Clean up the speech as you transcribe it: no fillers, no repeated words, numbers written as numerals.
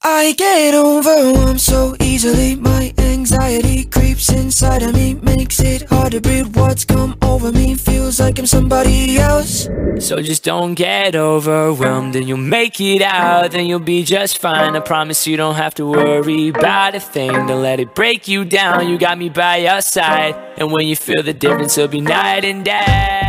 I get overwhelmed so easily. My anxiety creeps inside of me, makes it hard to breathe. What's come over me feels like I'm somebody else. So just don't get overwhelmed and you'll make it out. Then you'll be just fine. I promise you don't have to worry about a thing. Don't let it break you down, you got me by your side. And when you feel the difference, it'll be night and day.